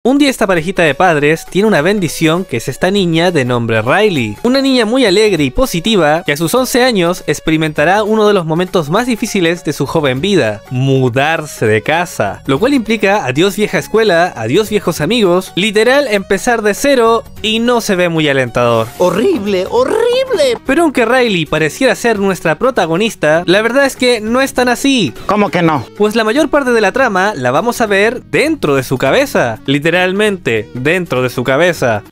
Un día esta parejita de padres tiene una bendición que es esta niña de nombre Riley. Una niña muy alegre y positiva que a sus 11 años experimentará uno de los momentos más difíciles de su joven vida, mudarse de casa. Lo cual implica adiós vieja escuela, adiós viejos amigos, literal empezar de cero y no se ve muy alentador. ¡Horrible, horrible! Pero aunque Riley pareciera ser nuestra protagonista, la verdad es que no es tan así. ¿Cómo que no? Pues la mayor parte de la trama la vamos a ver dentro de su cabeza. Literalmente, dentro de su cabeza.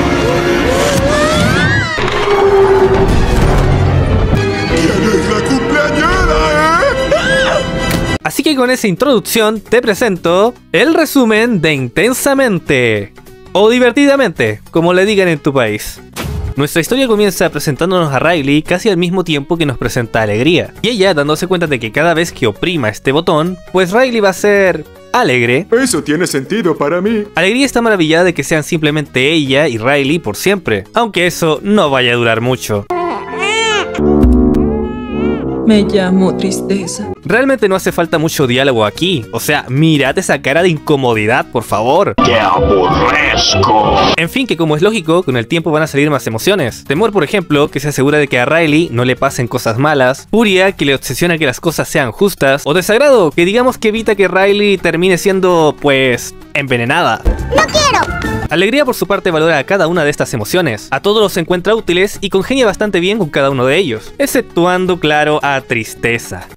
¿Quién es la cumpleañera, Así que con esa introducción te presento el resumen de Intensamente. O Divertidamente, como le digan en tu país. Nuestra historia comienza presentándonos a Riley casi al mismo tiempo que nos presenta a Alegría. Y ella dándose cuenta de que cada vez que oprima este botón, pues Riley va a ser alegre. Eso tiene sentido para mí. Alegría está maravillada de que sean simplemente ella y Riley por siempre, aunque eso no vaya a durar mucho. Me llamo Tristeza. Realmente no hace falta mucho diálogo aquí. O sea, mirad esa cara de incomodidad, por favor. ¡Te aborrezco! En fin, que como es lógico, con el tiempo van a salir más emociones. Temor, por ejemplo, que se asegura de que a Riley no le pasen cosas malas. Furia, que le obsesiona que las cosas sean justas. O desagrado, que digamos que evita que Riley termine siendo, pues, envenenada. ¡No quiero! Alegría por su parte valora a cada una de estas emociones, a todos los encuentra útiles y congenia bastante bien con cada uno de ellos, exceptuando, claro, a Tristeza.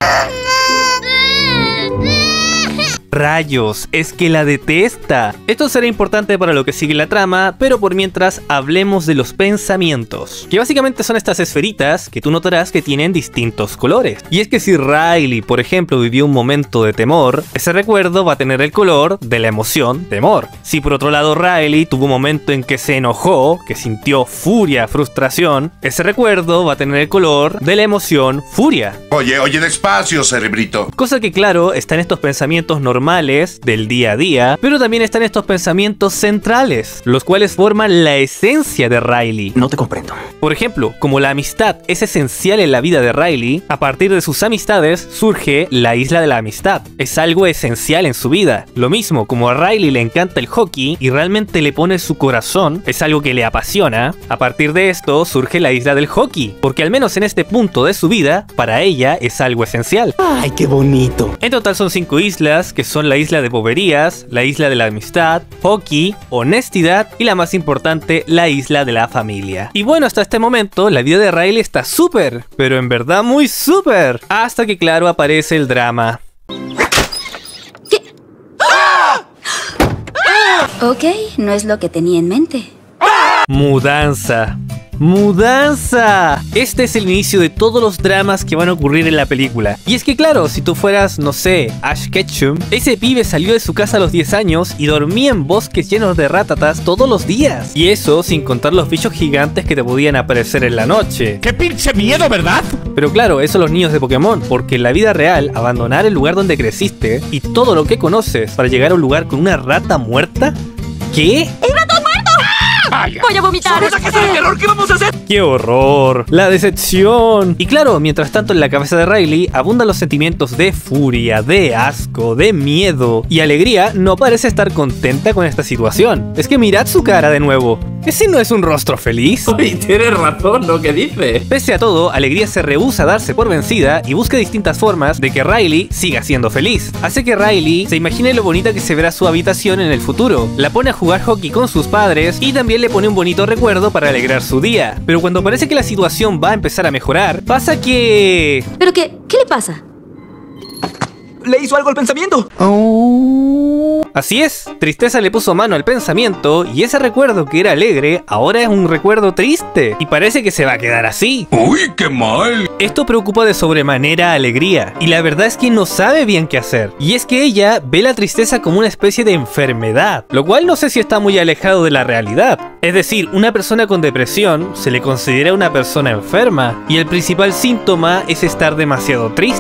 Rayos, es que la detesta. Esto será importante para lo que sigue la trama, pero por mientras hablemos de los pensamientos, que básicamente son estas esferitas que tú notarás que tienen distintos colores. Y es que si Riley, por ejemplo, vivió un momento de temor, ese recuerdo va a tener el color de la emoción temor. Si por otro lado Riley tuvo un momento en que se enojó, que sintió furia, frustración, ese recuerdo va a tener el color de la emoción furia. Oye, despacio, cerebrito. Cosa que claro, está en estos pensamientos normales del día a día, pero también están estos pensamientos centrales, los cuales forman la esencia de Riley. No te comprendo. Por ejemplo, como la amistad es esencial en la vida de Riley, a partir de sus amistades surge la isla de la amistad. Es algo esencial en su vida. Lo mismo, como a Riley le encanta el hockey y realmente le pone su corazón, es algo que le apasiona, a partir de esto surge la isla del hockey, porque al menos en este punto de su vida, para ella es algo esencial. ¡Ay, qué bonito! En total son 5 islas, que son la isla de boberías, la isla de la amistad, hockey, honestidad y la más importante, la isla de la familia. Y bueno, hasta este momento la vida de Riley está súper, pero en verdad muy súper, hasta que claro aparece el drama. ¿Qué? Ok, no es lo que tenía en mente. Mudanza. ¡Mudanza! Este es el inicio de todos los dramas que van a ocurrir en la película. Y es que claro, si tú fueras, no sé, Ash Ketchum, ese pibe salió de su casa a los 10 años y dormía en bosques llenos de rátatas todos los días. Y eso sin contar los bichos gigantes que te podían aparecer en la noche. ¡Qué pinche miedo, ¿verdad? Pero claro, eso los niños de Pokémon, porque en la vida real, abandonar el lugar donde creciste y todo lo que conoces para llegar a un lugar con una rata muerta, ¿qué? ¡El ratón muerto! Vaya. ¡Voy a vomitar! ¿Vamos a casar el terror? ¿Qué vamos a hacer? ¡Qué horror! ¡La decepción! Y claro, mientras tanto en la cabeza de Riley abundan los sentimientos de furia, de asco, de miedo y Alegría no parece estar contenta con esta situación. Es que mirad su cara de nuevo. ¿Ese no es un rostro feliz? Uy, tienes razón lo que dice. Pese a todo, Alegría se rehúsa a darse por vencida y busca distintas formas de que Riley siga siendo feliz. Hace que Riley se imagine lo bonita que se verá su habitación en el futuro. La pone a jugar hockey con sus padres y también le pone un bonito recuerdo para alegrar su día. Pero cuando parece que la situación va a empezar a mejorar, pasa que... ¿Pero qué? ¿Qué le pasa? ¿Le hizo algo al pensamiento? Así es, Tristeza le puso mano al pensamiento y ese recuerdo que era alegre ahora es un recuerdo triste y parece que se va a quedar así. ¡Uy, qué mal! Esto preocupa de sobremanera a Alegría y la verdad es que no sabe bien qué hacer. Y es que ella ve la tristeza como una especie de enfermedad, lo cual no sé si está muy alejado de la realidad. Es decir, una persona con depresión se le considera una persona enferma y el principal síntoma es estar demasiado triste.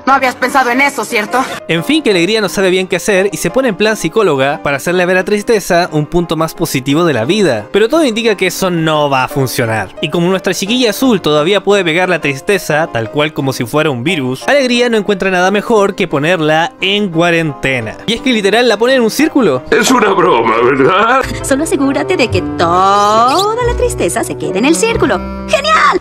No habías pensado en eso, ¿cierto? En fin, que Alegría no sabe bien qué hacer y se pone en plan psicóloga para hacerle ver a Tristeza un punto más positivo de la vida. Pero todo indica que eso no va a funcionar. Y como nuestra chiquilla azul todavía puede pegar la tristeza, tal cual como si fuera un virus, Alegría no encuentra nada mejor que ponerla en cuarentena. Y es que literal la pone en un círculo. Es una broma, ¿verdad? Solo asegúrate de que toda la tristeza se quede en el círculo. ¡Genial!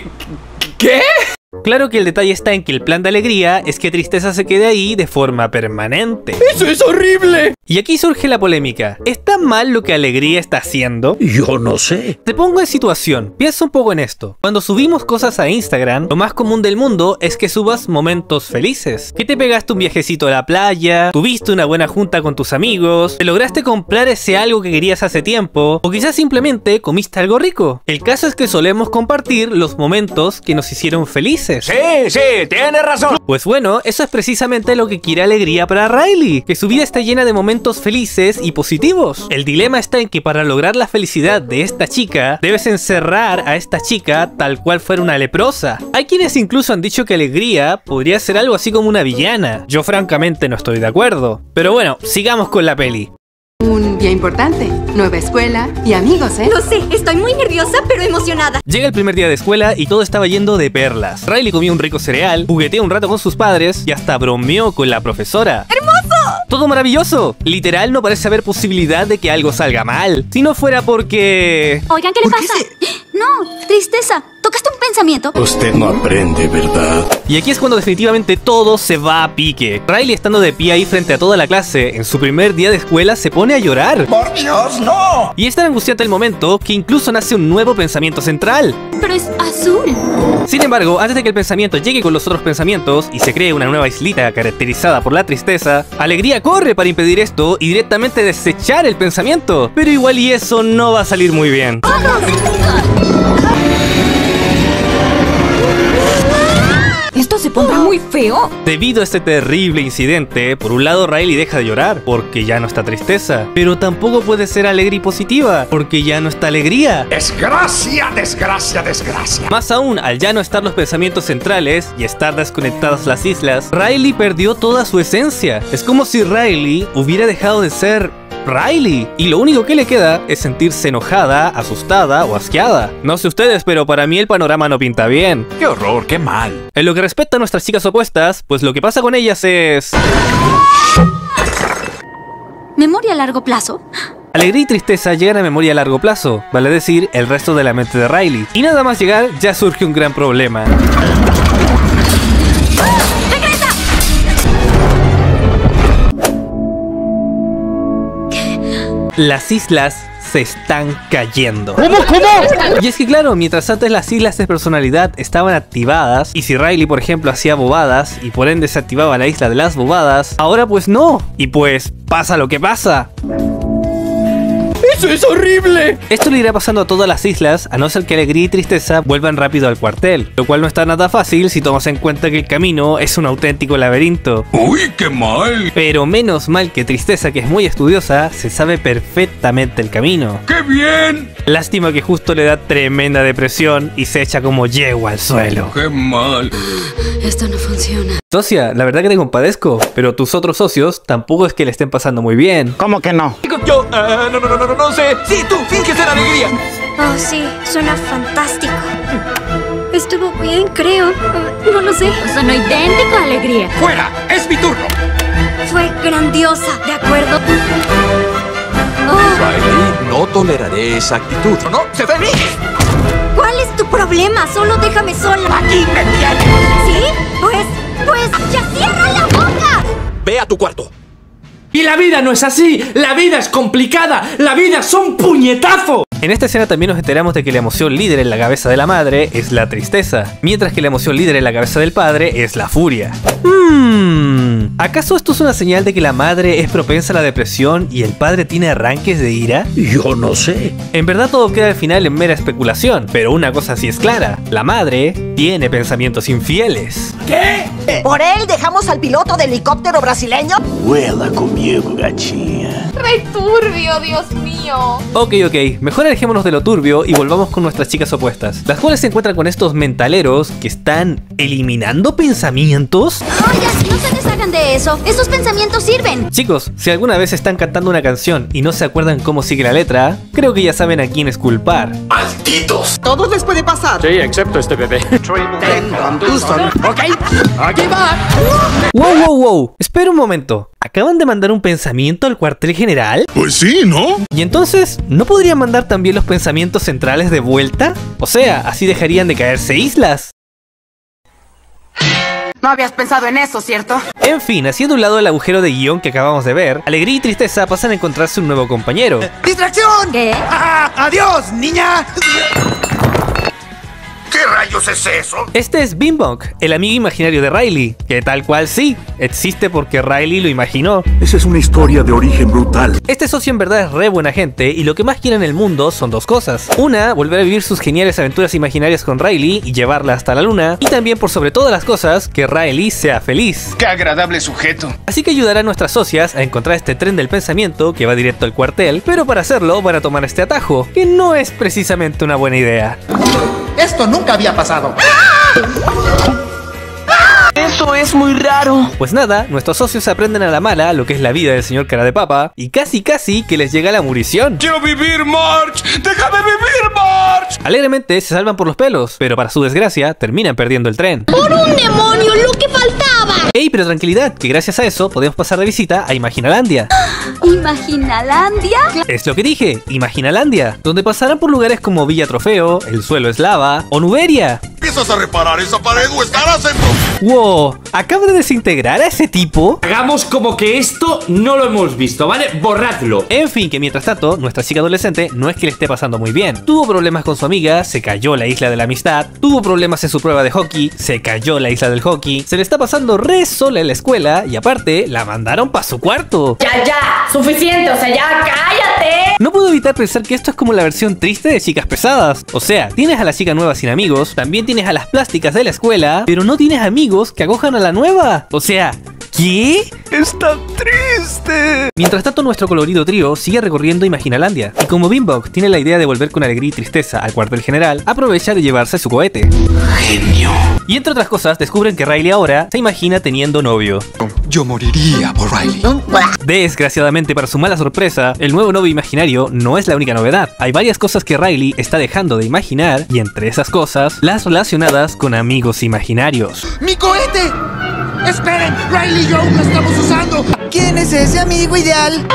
¿Qué? Claro que el detalle está en que el plan de Alegría es que Tristeza se quede ahí de forma permanente. ¡Eso es horrible! Y aquí surge la polémica. ¿Está mal lo que Alegría está haciendo? Yo no sé. Te pongo en situación. Piensa un poco en esto. Cuando subimos cosas a Instagram, lo más común del mundo es que subas momentos felices. Que te pegaste un viajecito a la playa, tuviste una buena junta con tus amigos, te lograste comprar ese algo que querías hace tiempo, o quizás simplemente comiste algo rico. El caso es que solemos compartir los momentos que nos hicieron felices. Sí, tienes razón. Pues bueno, eso es precisamente lo que quiere Alegría para Riley, que su vida esté llena de momentos felices y positivos. El dilema está en que para lograr la felicidad de esta chica, debes encerrar a esta chica tal cual fuera una leprosa. Hay quienes incluso han dicho que Alegría podría ser algo así como una villana. Yo francamente no estoy de acuerdo. Pero bueno, sigamos con la peli. Un día importante, nueva escuela y amigos, ¿eh? Lo sé, estoy muy nerviosa pero emocionada. Llega el primer día de escuela y todo estaba yendo de perlas. Riley comió un rico cereal, jugueteó un rato con sus padres y hasta bromeó con la profesora. ¡Hermoso! ¡Todo maravilloso! Literal, no parece haber posibilidad de que algo salga mal. Si no fuera porque... Oigan, ¿qué le pasa? No, Tristeza, ¿tocaste un pensamiento? Usted no aprende, ¿verdad? Y aquí es cuando definitivamente todo se va a pique. Riley, estando de pie ahí frente a toda la clase, en su primer día de escuela se pone a llorar. ¡Por Dios, no! Y es tan angustiante el momento que incluso nace un nuevo pensamiento central. Pero es azul. Sin embargo, antes de que el pensamiento llegue con los otros pensamientos y se cree una nueva islita caracterizada por la tristeza, Alegría corre para impedir esto y directamente desechar el pensamiento. Pero igual y eso no va a salir muy bien. Esto se pondrá muy feo. Debido a este terrible incidente, por un lado Riley deja de llorar, porque ya no está Tristeza. Pero tampoco puede ser alegre y positiva, porque ya no está Alegría. Desgracia, desgracia, desgracia. Más aún, al ya no estar los pensamientos centrales y estar desconectadas las islas, Riley perdió toda su esencia. Es como si Riley hubiera dejado de ser Riley, y lo único que le queda es sentirse enojada, asustada o asqueada. No sé ustedes, pero para mí el panorama no pinta bien. ¡Qué horror, qué mal! En lo que respecta a nuestras chicas opuestas, pues lo que pasa con ellas es... ¿Memoria a largo plazo? Alegría y Tristeza llegan a memoria a largo plazo, vale decir, el resto de la mente de Riley. Y nada más llegar, ya surge un gran problema. Las islas se están cayendo. ¿Cómo? Y es que claro, mientras antes las islas de personalidad estaban activadas, y si Riley por ejemplo hacía bobadas y por ende se activaba la isla de las bobadas, ahora pues no. Y pues pasa lo que pasa. ¡Eso es horrible! Esto le irá pasando a todas las islas, a no ser que Alegría y Tristeza vuelvan rápido al cuartel, lo cual no está nada fácil si tomas en cuenta que el camino es un auténtico laberinto. ¡Uy, qué mal! Pero menos mal que Tristeza, que es muy estudiosa, se sabe perfectamente el camino. ¡Qué bien! Lástima que justo le da tremenda depresión y se echa como yegua al suelo. ¡Qué mal! Esto no funciona. Socia, la verdad que te compadezco, pero tus otros socios tampoco es que le estén pasando muy bien. ¿Cómo que no? Yo, no sé. Sí, tú, finge ser Alegría. Oh, sí, suena fantástico. Estuvo bien, creo. No lo sé. Sonó idéntico a Alegría. ¡Fuera! ¡Es mi turno! Fue grandiosa, ¿de acuerdo? Riley, no toleraré esa actitud. No, sé feliz. ¿Cuál es tu problema? Solo déjame sola. Aquí me tienes. ¿Sí? Pues, ya cierra la boca. Ve a tu cuarto. Y la vida no es así. La vida es complicada. La vida son puñetazos. En esta escena también nos enteramos de que la emoción líder en la cabeza de la madre es la tristeza, mientras que la emoción líder en la cabeza del padre es la furia. ¿Acaso esto es una señal de que la madre es propensa a la depresión y el padre tiene arranques de ira? Yo no sé. En verdad todo queda al final en mera especulación, pero una cosa sí es clara, la madre tiene pensamientos infieles. ¿Qué? ¿Por él dejamos al piloto de helicóptero brasileño? Vuela conmigo, gatinha. Re turbio, Dios mío. Ok, mejor alejémonos de lo turbio y volvamos con nuestras chicas opuestas, las cuales se encuentran con estos mentaleros que están eliminando pensamientos. Oigan, no se deshagan de eso. Esos pensamientos sirven. Chicos, si alguna vez están cantando una canción y no se acuerdan cómo sigue la letra, creo que ya saben a quién es culpar. ¡Malditos! Todos les puede pasar. Sí, excepto este bebé. Ok, aquí va. Wow. Espera un momento. ¿Acaban de mandar un pensamiento al cuartel general? Pues sí, ¿no? ¿Y entonces no podrían mandar también los pensamientos centrales de vuelta? O sea, así dejarían de caerse islas. No habías pensado en eso, ¿cierto? En fin, haciendo un lado el agujero de guión que acabamos de ver, Alegría y Tristeza pasan a encontrarse un nuevo compañero. ¡Distracción! ¿Qué? ¡Adiós, niña! ¿Qué rayos es eso? Este es Bimbong, el amigo imaginario de Riley, que tal cual sí, existe porque Riley lo imaginó. Esa es una historia de origen brutal. Este socio en verdad es re buena gente y lo que más quiere en el mundo son dos cosas. Una, volver a vivir sus geniales aventuras imaginarias con Riley y llevarla hasta la luna. Y también, por sobre todas las cosas, que Riley sea feliz. ¡Qué agradable sujeto! Así que ayudará a nuestras socias a encontrar este tren del pensamiento que va directo al cuartel, pero para hacerlo van a tomar este atajo, que no es precisamente una buena idea. Esto nunca había pasado. Eso es muy raro. Pues nada, nuestros socios aprenden a la mala lo que es la vida del señor cara de papa y casi que les llega la murición. ¡Quiero vivir, March! ¡Déjame vivir, March! Alegremente se salvan por los pelos, pero para su desgracia terminan perdiendo el tren. ¡Por un demonio, lo que faltaba! Ey, pero tranquilidad, que gracias a eso podemos pasar de visita a Imaginalandia. ¿Imaginalandia? Es lo que dije, Imaginalandia, donde pasarán por lugares como Villa Trofeo, El Suelo es Lava o Nuberia. ¿Empiezas a reparar esa pared o estarás en... Wow, ¿acaba de desintegrar a ese tipo? Hagamos como que esto no lo hemos visto, ¿vale? Borradlo. En fin, que mientras tanto, nuestra chica adolescente no es que le esté pasando muy bien. Tuvo problemas con su amiga, se cayó la isla de la amistad, tuvo problemas en su prueba de hockey, se cayó la isla del hockey, se le está pasando re sola en la escuela y aparte, la mandaron para su cuarto. Ya, suficiente, o sea, ya, cállate. No puedo evitar pensar que esto es como la versión triste de Chicas Pesadas. O sea, tienes a la chica nueva sin amigos, también tienes a las plásticas de la escuela, pero no tienes amigos que acojan a la nueva. O sea, ¿qué? ¡Es tan triste! Mientras tanto, nuestro colorido trío sigue recorriendo Imaginalandia. Y como Bimbong tiene la idea de volver con Alegría y Tristeza al cuartel general, aprovecha de llevarse su cohete. Genio. Y entre otras cosas, descubren que Riley ahora se imagina teniendo novio. Yo moriría por Riley. Desgraciadamente, para su mala sorpresa, el nuevo novio imaginario no es la única novedad. Hay varias cosas que Riley está dejando de imaginar, y entre esas cosas, las relacionadas con amigos imaginarios. ¡Mi cohete! ¡Esperen! ¡Riley y yo lo estamos usando! ¿Quién es ese amigo ideal?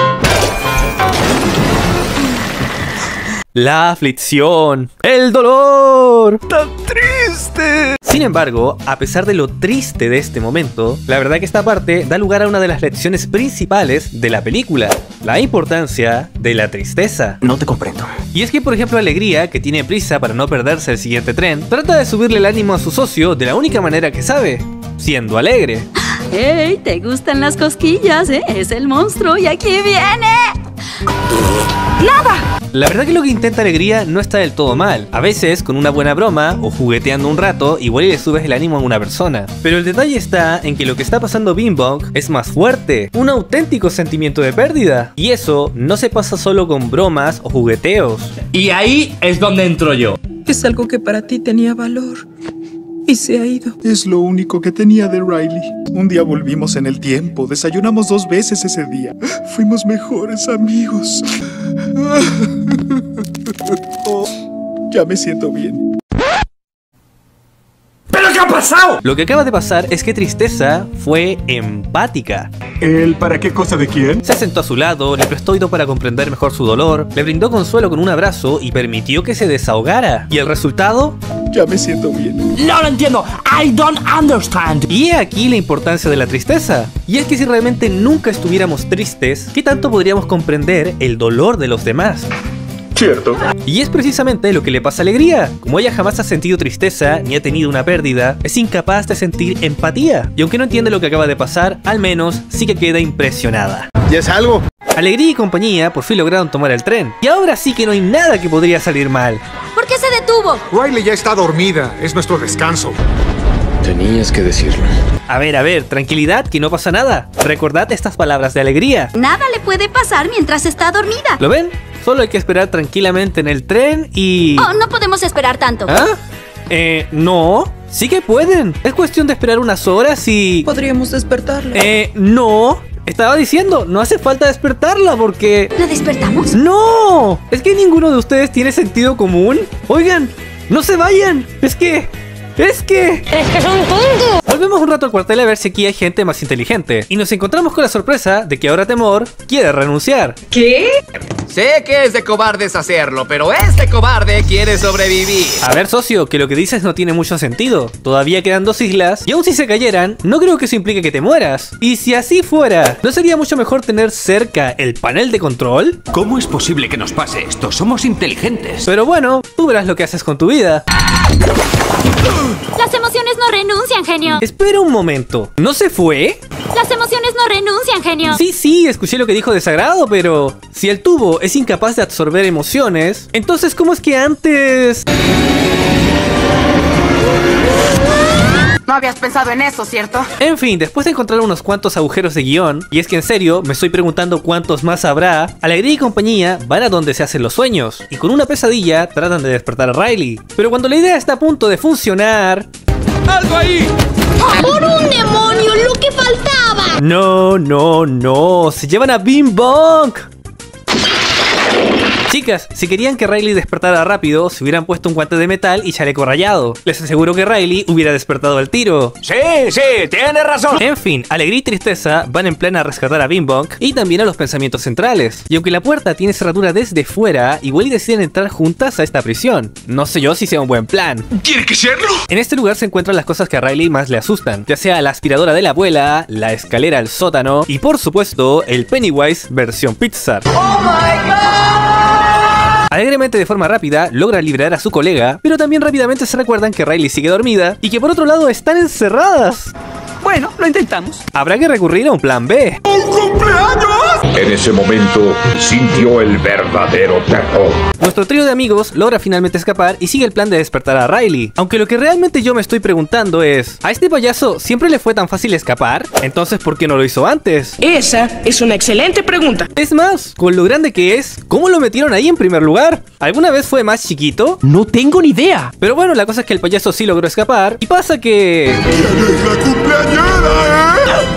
La aflicción, el dolor, tan triste. Sin embargo, a pesar de lo triste de este momento, la verdad que esta parte da lugar a una de las lecciones principales de la película, la importancia de la tristeza. No te comprendo. Y es que, por ejemplo, Alegría, que tiene prisa para no perderse el siguiente tren, trata de subirle el ánimo a su socio de la única manera que sabe, siendo alegre. ¡Hey! ¿Te gustan las cosquillas, eh? Es el monstruo y aquí viene. ¡Nada! La verdad que lo que intenta Alegría no está del todo mal. A veces, con una buena broma o jugueteando un rato, igual le subes el ánimo a una persona. Pero el detalle está en que lo que está pasando Bimbong es más fuerte, un auténtico sentimiento de pérdida. Y eso no se pasa solo con bromas o jugueteos. Y ahí es donde entro yo. Es algo que para ti tenía valor y se ha ido. Es lo único que tenía de Riley. Un día volvimos en el tiempo, desayunamos 2 veces ese día. Fuimos mejores amigos. Oh, ya me siento bien. ¿Pero qué ha pasado? Lo que acaba de pasar es que Tristeza fue empática. ¿El para qué cosa de quién? Se sentó a su lado, le prestó oído para comprender mejor su dolor, le brindó consuelo con un abrazo y permitió que se desahogara. ¿Y el resultado? Ya me siento bien. No lo entiendo. I don't understand. Y he aquí la importancia de la tristeza. Y es que si realmente nunca estuviéramos tristes, ¿qué tanto podríamos comprender el dolor de los demás? Cierto. Y es precisamente lo que le pasa a Alegría. Como ella jamás ha sentido tristeza ni ha tenido una pérdida, es incapaz de sentir empatía. Y aunque no entiende lo que acaba de pasar, al menos sí que queda impresionada. ¿Ya es algo? Alegría y compañía por fin lograron tomar el tren. Y ahora sí que no hay nada que podría salir mal. ¿Por qué se detuvo? Riley ya está dormida. Es nuestro descanso. Tenías que decirlo. A ver, tranquilidad, que no pasa nada. Recordad estas palabras de alegría. Nada le puede pasar mientras está dormida. ¿Lo ven? Solo hay que esperar tranquilamente en el tren y... Oh, no podemos esperar tanto. ¿Ah? No. Sí que pueden. Es cuestión de esperar unas horas y... Podríamos despertarla. No. Estaba diciendo, no hace falta despertarla porque... ¿La despertamos? ¡No! ¿Es que ninguno de ustedes tiene sentido común? Oigan, no se vayan. Es que son tontos. Volvemos un rato al cuartel a ver si aquí hay gente más inteligente. Y nos encontramos con la sorpresa de que ahora Temor quiere renunciar. ¿Qué? Sé que es de cobardes hacerlo, pero este cobarde quiere sobrevivir. A ver, socio, que lo que dices no tiene mucho sentido. Todavía quedan 2 islas y aun si se cayeran, no creo que eso implique que te mueras. Y si así fuera, ¿no sería mucho mejor tener cerca el panel de control? ¿Cómo es posible que nos pase esto? Somos inteligentes. Pero bueno, tú verás lo que haces con tu vida. Las emociones no renuncian, genio. Espera un momento, ¿no se fue? Las emociones no renuncian, genio. Sí, escuché lo que dijo de Sagrado, pero... si el tubo es incapaz de absorber emociones, entonces ¿cómo es que antes...? No habías pensado en eso, ¿cierto? En fin, después de encontrar unos cuantos agujeros de guión, y es que en serio, me estoy preguntando cuántos más habrá, Alegría y compañía van a donde se hacen los sueños, y con una pesadilla tratan de despertar a Riley. Pero cuando la idea está a punto de funcionar... ¡Algo ahí! ¡Por un demonio, lo que faltaba! No, se llevan a Bing Bong. Chicas, si querían que Riley despertara rápido, se hubieran puesto un guante de metal y chaleco rayado. Les aseguro que Riley hubiera despertado al tiro. Sí, tienes razón. En fin, Alegría y Tristeza van en plan a rescatar a Bing Bong y también a los pensamientos centrales. Y aunque la puerta tiene cerradura desde fuera, igual deciden entrar juntas a esta prisión. No sé yo si sea un buen plan. ¿Tiene que serlo? En este lugar se encuentran las cosas que a Riley más le asustan, ya sea la aspiradora de la abuela, la escalera al sótano y por supuesto el Pennywise versión Pixar. ¡Oh my God! Alegremente de forma rápida logra liberar a su colega, pero también rápidamente se recuerdan que Riley sigue dormida y que por otro lado están encerradas. Bueno, lo intentamos. Habrá que recurrir a un plan B. ¡Un cumpleaños! En ese momento sintió el verdadero terror. Nuestro trío de amigos logra finalmente escapar y sigue el plan de despertar a Riley. Aunque lo que realmente yo me estoy preguntando es, ¿a este payaso siempre le fue tan fácil escapar? Entonces, ¿por qué no lo hizo antes? Esa es una excelente pregunta. Es más, con lo grande que es, ¿cómo lo metieron ahí en primer lugar? ¿Alguna vez fue más chiquito? No tengo ni idea. Pero bueno, la cosa es que el payaso sí logró escapar y pasa que... ¿Quién es la cumpleañera,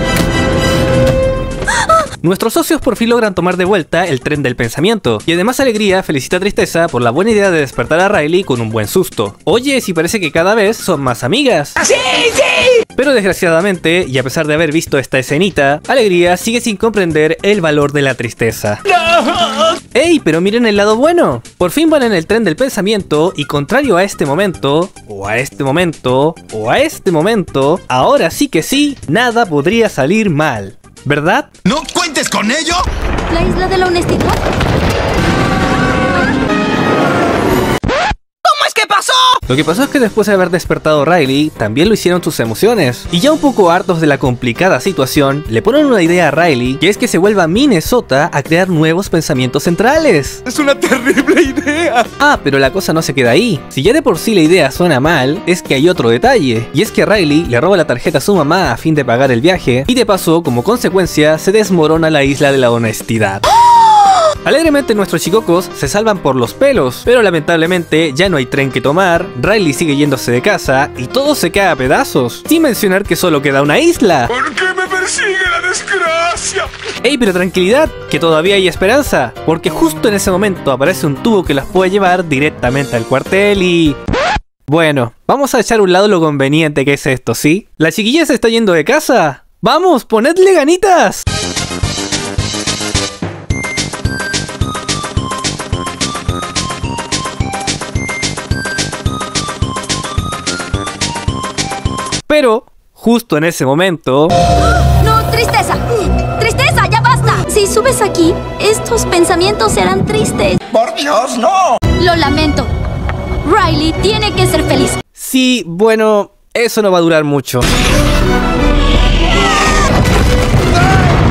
Nuestros socios por fin logran tomar de vuelta el tren del pensamiento. Y además Alegría felicita a Tristeza por la buena idea de despertar a Riley con un buen susto. Oye, si parece que cada vez son más amigas. ¡Sí! Pero desgraciadamente, y a pesar de haber visto esta escenita, Alegría sigue sin comprender el valor de la tristeza. ¡No! ¡Ey! Pero miren el lado bueno. Por fin van en el tren del pensamiento y contrario a este momento, o a este momento, o a este momento, ahora sí que sí, nada podría salir mal. ¿Verdad? ¿No cuentes con ello? ¿La isla de la honestidad? ¿Cómo es que pasó? Lo que pasó es que después de haber despertado a Riley, también lo hicieron sus emociones. Y ya un poco hartos de la complicada situación, le ponen una idea a Riley, que es que se vuelva a Minnesota a crear nuevos pensamientos centrales. Es una terrible idea. Ah, pero la cosa no se queda ahí. Si ya de por sí la idea suena mal, es que hay otro detalle. Y es que Riley le roba la tarjeta a su mamá a fin de pagar el viaje, y de paso, como consecuencia, se desmorona la isla de la honestidad. Alegremente nuestros chicocos se salvan por los pelos, pero lamentablemente ya no hay tren que tomar, Riley sigue yéndose de casa y todo se cae a pedazos, sin mencionar que solo queda una isla. ¿Por qué me persigue la desgracia? Ey, pero tranquilidad, que todavía hay esperanza, porque justo en ese momento aparece un tubo que los puede llevar directamente al cuartel y... Bueno, vamos a echar a un lado lo conveniente que es esto, ¿sí? ¿La chiquilla se está yendo de casa? ¡Vamos, ponedle ganitas! Pero, justo en ese momento... ¡No, Tristeza! ¡Tristeza, ya basta! Si subes aquí, estos pensamientos serán tristes. ¡Por Dios, no! Lo lamento. Riley tiene que ser feliz. Sí, bueno, eso no va a durar mucho.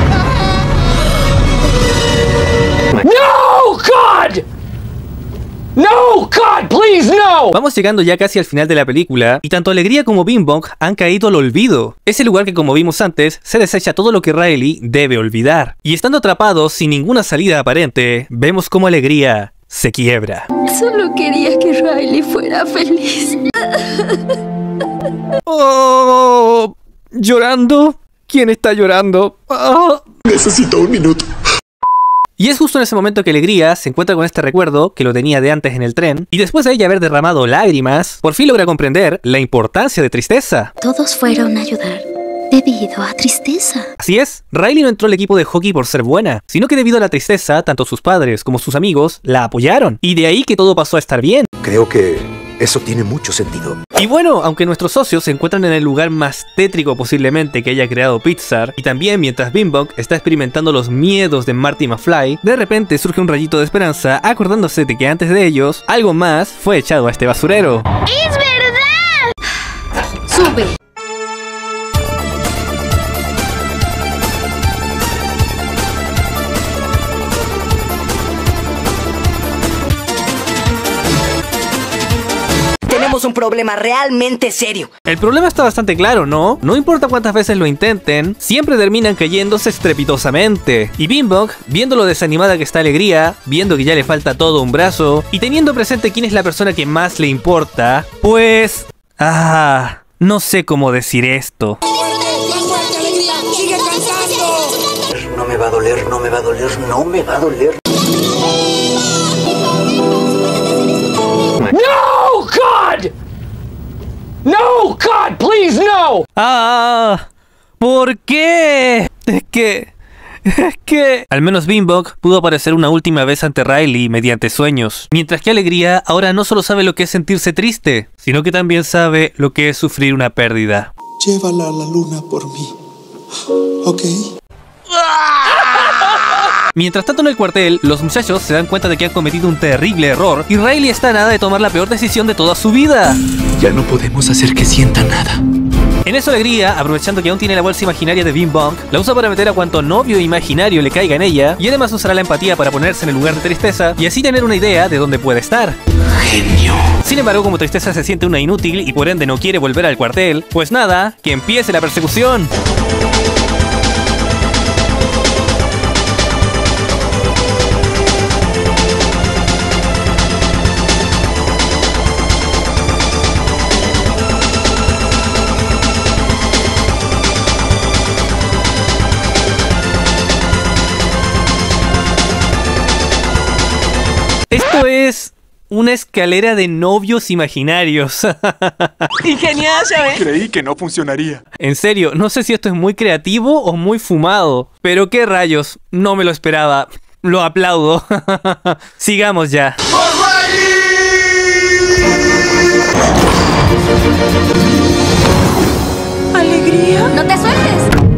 ¡No, God! No, God, please, no. Vamos llegando ya casi al final de la película y tanto Alegría como Bing Bong han caído al olvido. Ese lugar que, como vimos antes, se desecha todo lo que Riley debe olvidar. Y estando atrapados sin ninguna salida aparente, vemos cómo Alegría se quiebra. Solo quería que Riley fuera feliz. Oh, ¿llorando? ¿Quién está llorando? Oh. Necesito un minuto. Y es justo en ese momento que Alegría se encuentra con este recuerdo que lo tenía de antes en el tren, y después de ella haber derramado lágrimas, por fin logra comprender la importancia de Tristeza. Todos fueron a ayudar debido a Tristeza. Así es, Riley no entró al equipo de hockey por ser buena, sino que debido a la tristeza, tanto sus padres como sus amigos la apoyaron, y de ahí que todo pasó a estar bien. Creo que eso tiene mucho sentido. Y bueno, aunque nuestros socios se encuentran en el lugar más tétrico posiblemente que haya creado Pixar, y también mientras Bing Bong está experimentando los miedos de Marty McFly, de repente surge un rayito de esperanza acordándose de que antes de ellos, algo más fue echado a este basurero. ¡Es verdad! Sube. Tenemos un problema realmente serio. El problema está bastante claro, ¿no? No importa cuántas veces lo intenten, siempre terminan cayéndose estrepitosamente. Y Bing Bong, viendo lo desanimada que está Alegría, viendo que ya le falta todo un brazo, y teniendo presente quién es la persona que más le importa, pues... no sé cómo decir esto. No me va a doler, no me va a doler, no me va a doler. No, God! No, God, please, no! ¿Por qué? Es que... Al menos Bing Bong pudo aparecer una última vez ante Riley mediante sueños, mientras que Alegría ahora no solo sabe lo que es sentirse triste, sino que también sabe lo que es sufrir una pérdida. Llévala a la luna por mí, ¿ok? Mientras tanto en el cuartel, los muchachos se dan cuenta de que han cometido un terrible error y Riley está a nada de tomar la peor decisión de toda su vida. Ya no podemos hacer que sienta nada. En eso Alegría, aprovechando que aún tiene la bolsa imaginaria de Bing Bong, la usa para meter a cuanto novio imaginario le caiga en ella, y además usará la empatía para ponerse en el lugar de Tristeza y así tener una idea de dónde puede estar. Genio. Sin embargo, como Tristeza se siente una inútil y por ende no quiere volver al cuartel, pues nada, que empiece la persecución. Esto es una escalera de novios imaginarios. Ingenioso, ¿eh? Creí que no funcionaría. En serio, no sé si esto es muy creativo o muy fumado. Pero qué rayos, no me lo esperaba. Lo aplaudo. Sigamos ya. ¿Alegría? ¡No te sueltes!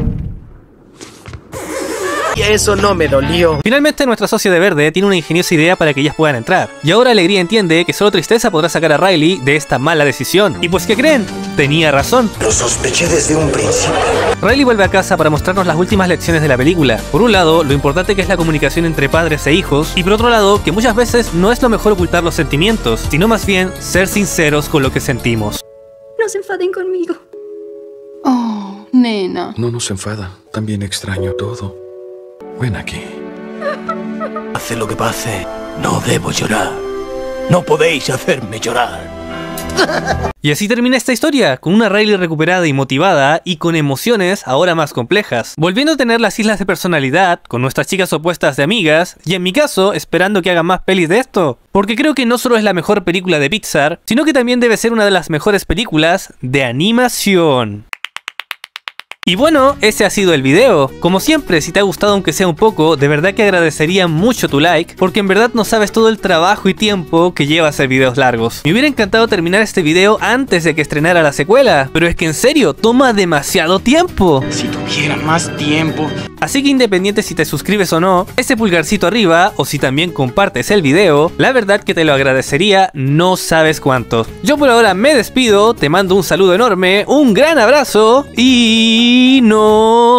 Y eso no me dolió. Finalmente nuestra socia de verde tiene una ingeniosa idea para que ellas puedan entrar. Y ahora Alegría entiende que solo Tristeza podrá sacar a Riley de esta mala decisión. Y pues ¿qué creen? Tenía razón. Lo sospeché desde un principio. Riley vuelve a casa para mostrarnos las últimas lecciones de la película. Por un lado, lo importante que es la comunicación entre padres e hijos, y por otro lado, que muchas veces no es lo mejor ocultar los sentimientos, sino más bien ser sinceros con lo que sentimos. No se enfaden conmigo. Oh, nena. No nos enfada. También extraño todo. Ven aquí. Hace lo que pase, no debo llorar. No podéis hacerme llorar. Y así termina esta historia, con una Riley recuperada y motivada, y con emociones ahora más complejas, volviendo a tener las islas de personalidad, con nuestras chicas opuestas de amigas, y en mi caso, esperando que hagan más pelis de esto, porque creo que no solo es la mejor película de Pixar, sino que también debe ser una de las mejores películas de animación. Y bueno, ese ha sido el video. Como siempre, si te ha gustado aunque sea un poco, de verdad que agradecería mucho tu like, porque en verdad no sabes todo el trabajo y tiempo que lleva hacer videos largos. Me hubiera encantado terminar este video antes de que estrenara la secuela, pero es que en serio, toma demasiado tiempo. Si tuviera más tiempo. Así que independiente si te suscribes o no, ese pulgarcito arriba, o si también compartes el video, la verdad que te lo agradecería no sabes cuánto. Yo por ahora me despido, te mando un saludo enorme, un gran abrazo y... no